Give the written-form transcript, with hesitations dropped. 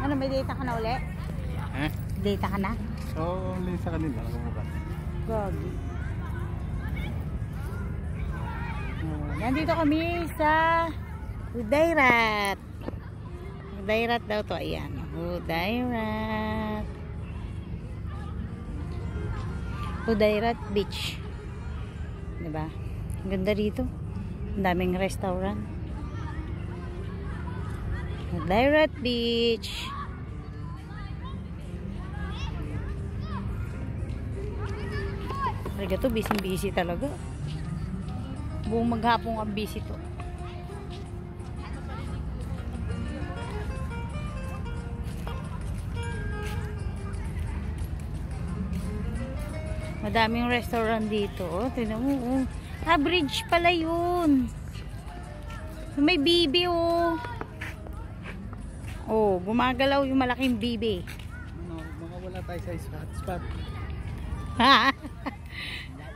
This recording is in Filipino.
Ano, may data ka na uli? Data ka na? Oo, only sa kanila. Gogi. Nandito kami sa Hudayrat. Hudayrat daw to. Ayan. Hudayrat. Hudayrat Beach. Diba? Ang ganda dito. Ang daming restaurant. Hudayrat Beach. Talaga to, busy talaga. Buong maghapong ang busy to. Madaming restaurant dito. Oh, tingnan mo. Oh. Ah, bridge pala yun. May bibi oh. Oh, gumagalaw yung malaking bibi. Mga wala tayo sa spot.